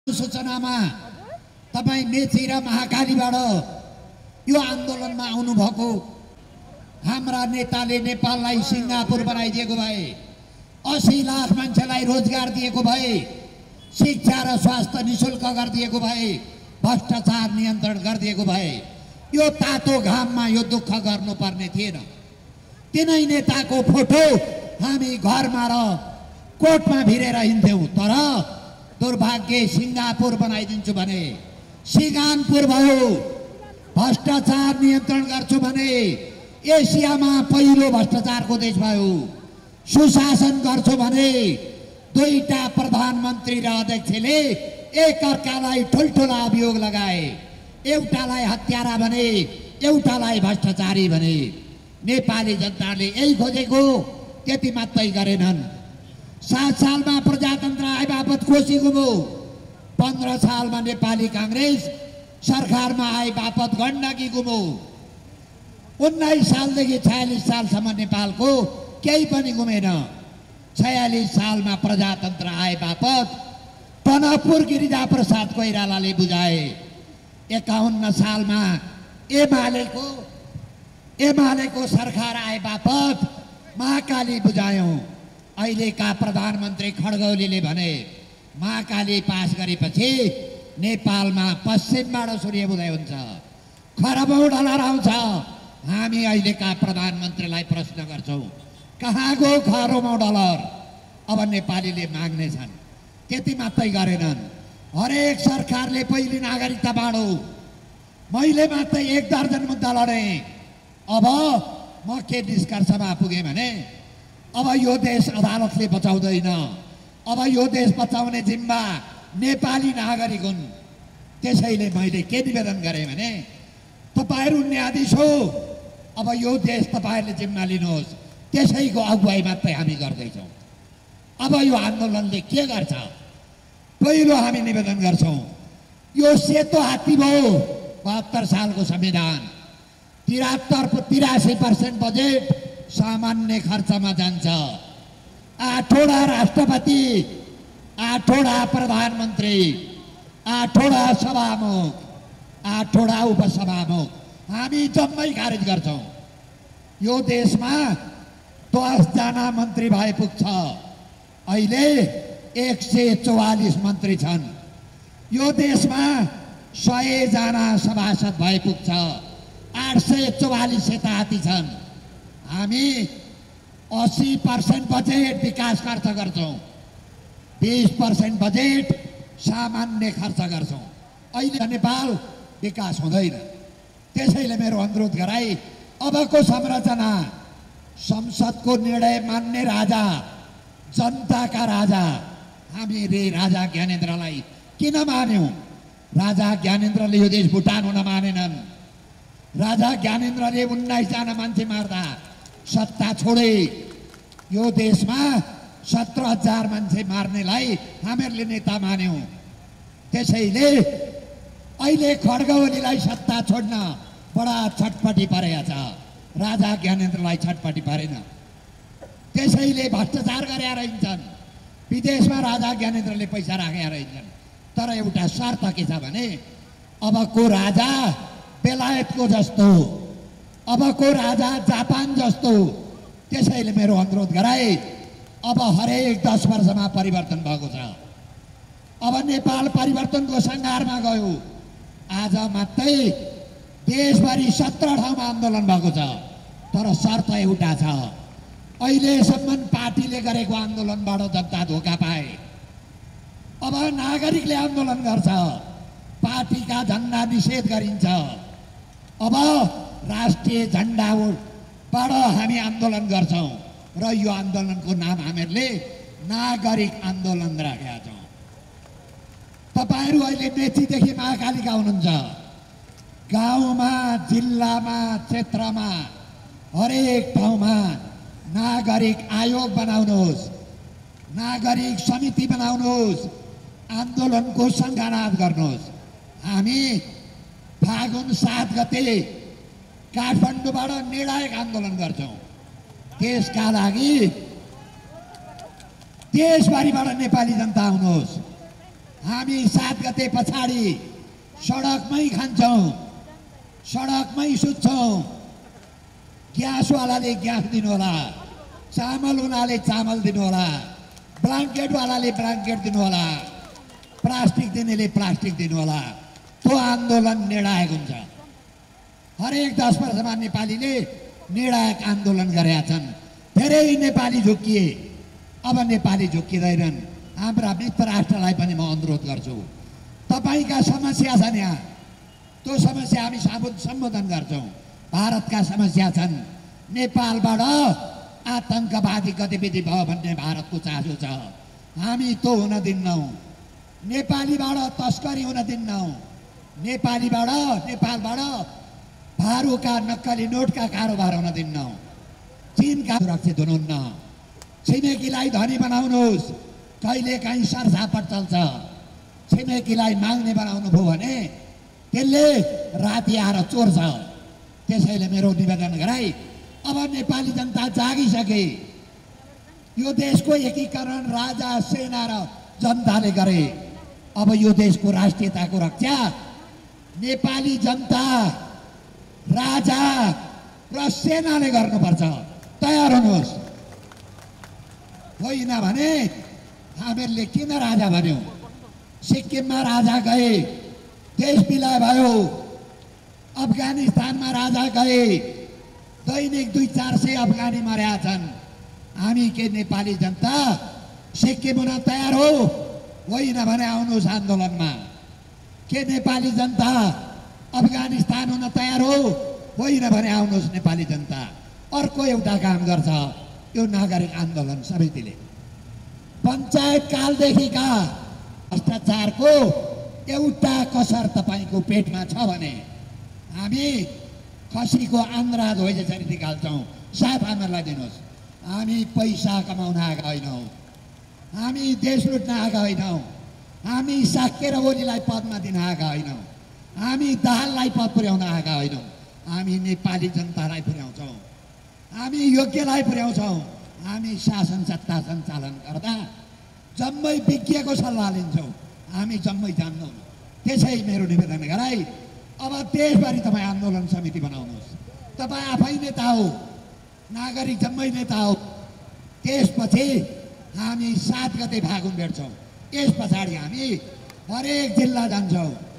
सूचनामा तपाई मेची र महाकालीबाट यो आन्दोलनमा आउनु भएको हाम्रा नेताले नेपाललाई सिंगापुर बनाइदिएको भए 80 लाख मान्छेलाई रोजगार दिएको भए शिक्षा र स्वास्थ्य निशुल्क गरिदिएको भए भ्रष्टाचार नियन्त्रण गरिदिएको भए यो तातो घाममा यो दुःख गर्नुपर्ने थिएन। तिनै नेताको फोटो हामी घरमा र कोर्टमा भिरेर हिँड्थ्यौं। तर दुर्भाग्य सिंगापुर बनाइदिन्छु भने सिंगापुर भयो, भ्रष्टाचार नियन्त्रण गर्छु भने एसियामा पहिलो भ्रष्टाचारको देश भयो, सुशासन गर्छु भने दुईटा प्रधानमन्त्री र अध्यक्षले एकअर्कालाई ठुलठुला अभियोग लगाए, एउटालाई हत्यारा भने एउटालाई भ्रष्टाचारी भने। नेपाली जनताले यही खोजेको, त्यति मात्रै गरेनन्। 7 सालमा प्रजातन्त्र आए बापत कोशी गुम्यो, 15 सालमा नेपाली कांग्रेस सरकारमा आए बापत गण्डकी गुम्यो। 19 सालदेखि 46 सालसम्म नेपालको केही पनि गुमेन। 46 सालमा प्रजातन्त्र आए बापत टनकपुर गिरिजा प्रसाद कोइरालाले बुझाए। 51 सालमा एमालेको सरकार आए बापत महाकाली बुझायौं। अहिलेका प्रधानमन्त्री खड्गौलीले भने महाकाली पास गरेपछि नेपालमा पश्चिमबाट सूर्य उदय हुन्छ, खरबौं डलर आउँछ। हामी अहिलेका प्रधानमन्त्रीलाई प्रश्न गर्छौं, कहाँ गयो खरबौं डलर? अब नेपालीले माग्नेछन्। त्यति मात्रै गरेनन्, हरेक सरकारले पहिले नागरिकता बाँडो। मैले मात्रै 1 दर्जन मुद्दा लडे। अब म के निष्कर्षमा पुगेँ भने अब यो देश अदालतले बचाउँदैन। अब यो देश बचाउने जिम्मा नेपाली नागरिक हुन्। त्यसैले मैले के निवेदन गरेँ भने तपाईहरु न्यायाधीश हो, अब यो देश तपाईहरुले जिम्मा लिनुहोस्। त्यसैको अगुवाई मात्रै हामी गर्दैछौँ। अब यो आन्दोलनले के गर्छ? पहिलो हामी निवेदन गर्छौँ, यो सेतो हात्ती भयो 72 सालको संविधान। 83% बजेट सामान्य खर्चमा जान्छ। 8वटा राष्ट्रपति, 8वटा प्रधानमन्त्री, 8वटा सभामुख, 8वटा उपसभामुख हामी जम्मै खारेज गर्छौं। यो देशमा 10 जना मन्त्री भए पुग्छ। अहिले 144 मन्त्री छन्। यो देशमा 100 जना सभासद भए पुग्छ। 844 सेताहाती छन्। हामी 80% बजेट विकास खर्च गर्छौं, 20% बजेट सामान्य खर्च गर्छौं। अहिले नेपाल विकास हुँदैन। त्यसैले मेरो अनुरोध गराई, अबको संरचना संसदको निर्णय मान्ने राजा, जनताका राजा। हामीले राजा ज्ञानेन्द्रलाई किन मान्यौं? राजा ज्ञानेन्द्रले यो देश भुटान हुन मानेनन्। राजा ज्ञानेन्द्रले 19 जना मान्छे मार्दा सत्ता छोडे। यो देशमा 17,000 मान्छे मार्नेलाई हामीहरूले नेता मान्यौं। त्यसैले अहिले खड्गौलीलाई सत्ता छोड्न बडा छटपटी परेको छ। राजा ज्ञानेन्द्रलाई छटपटी परेन। त्यसैले भ्रष्टाचार गरेर हिँड्छन्। विदेशमा राजा ज्ञानेन्द्रले पैसा राखेर हिँड्छन्। तर एउटा शर्त के छ भने अबको राजा बेलायतको जस्तो, अबको राजा जापान जस्तो। त्यसैले मेरो अनुरोध गराए, अब हरेक 10 वर्षमा परिवर्तन भएको छ। अब नेपाल परिवर्तनको सङ्घारमा गयो। आज मात्रै देशभरि 17 ठाउँमा आन्दोलन भएको छ। तर शर्त एउटा छ, अहिलेसम्म पार्टीले गरेको आन्दोलनबाट जनता धोका पाए। अब नागरिकले आन्दोलन गर्छ, पार्टीका झण्डा निषेध गरिन्छ। अब राष्ट्रिय झण्डाबाट हामी आन्दोलन गर्छौं र यो आन्दोलनको नाम हामीहरूले नागरिक आन्दोलन राखेका छौं। तपाईहरु अहिले मेचीदेखि महाकालीका हुनुहुन्छ। गाउँमा, जिल्लामा, क्षेत्रमा, हरेक ठाउँमा नागरिक आयोग बनाउनुहोस्, नागरिक समिति बनाउनुहोस्, आन्दोलनको सङ्घानाद गर्नुहोस्। हामी फागुन 7 गते काठमाडौँबाट निर्णायक आन्दोलन गर्छौं। त्यसका लागि देशभरिबाट नेपाली जनता आउनुहोस्। हामी 7 गते पछाडि सडकमै खान्छौँ, सडकमै सुत्छौँ। ग्यासवालाले ग्यास दिनुहोला, चामल उनाले चामल दिनुहोला, ब्ल्याङ्केटवालाले ब्ल्याङ्केट दिनुहोला, प्लास्टिक दिनेले प्लास्टिक दिनुहोला। त्यो आन्दोलन निर्णायक हुन्छ। हरेक 10 वर्षमा नेपालीले निर्णायक आन्दोलन गरेका छन्। धेरै नेपाली झुक्किए, अब नेपाली झुक्किँदैनन्। हाम्रा मित्र राष्ट्रलाई पनि म अनुरोध गर्छु, तपाईका समस्या छन् यहाँ, त्यो समस्या हामी सम्बोधन गर्छौँ। भारतका समस्या छन्। नेपालबाट आतंकवादी गतिविधि भयो भन्ने भारतको चासो छ, हामी त्यो हुन दिन्नौँ। नेपालीबाट तस्करी हुन दिन्नौँ। नेपालबाट भारूका नक्कली नोटका कारोबार हुन दिन्नौँ। चीनका सुरक्षित हुनुहुन्न। छिमेकीलाई धनी बनाउनुहोस्, कहिलेकाहीँ सरसापट चल्छ। छिमेकीलाई माग्ने बनाउनु भयो भने त्यसले राति आएर चोर्छ। त्यसैले मेरो निवेदन गराई, अब नेपाली जनता जागिसके। यो देशको एकीकरण राजा, सेना र जनताले गरे। अब यो देशको राष्ट्रियताको रक्षा नेपाली जनता, राजा र सेनाले गर्नुपर्छ। तयार हुनुहोस्। होइन भने हामीहरूले किन राजा भन्यौँ? सिक्किममा राजा गए, देश विलय भयो। अफगानिस्तानमा राजा गए, दैनिक 200-400 अफगानी मरेका छन्। हामी के नेपाली जनता सिक्किम हुन तयार हो? होइन भने आउनुहोस् आन्दोलनमा। के नेपाली जनता अफगानिस्तान हुन तयार हो? होइन भने आउनुहोस् नेपाली जनता। अर्को एउटा काम गर्छ यो नागरिक आन्दोलन समितिले। पञ्चायत कालदेखिका भ्रष्टाचारको एउटा कसर तपाईँको पेटमा छ भने हामी खसीको आन्द्रा धोए जसरी निकाल्छौँ, साथ हामीलाई दिनुहोस्। हामी पैसा कमाउन आएका होइनौँ, हामी देश लुट्न आएका होइनौँ, हामी साक्य र ओलीलाई पदमा दिन आएका होइनौँ, हामी दाहाललाई पद पुर्याउन आएका होइनौँ। हामी नेपाली जनतालाई पुर्याउँछौँ, हामी योग्यलाई पुर्याउँछौँ। हामी शासन सत्ता सञ्चालन गर्दा जम्मै विज्ञको सल्लाह लिन्छौँ, हामी जम्मै जान्दैनौँ। त्यसै मेरो निवेदन गराई, अब देशभरि तपाईँ आन्दोलन समिति बनाउनुहोस्। तपाईँ आफै नेता हो, नागरिक जम्मै नेता हो। त्यसपछि हामी 7 गते फागुन भेट्छौँ। यस पछाडि हामी हरेक जिल्ला जान्छौँ।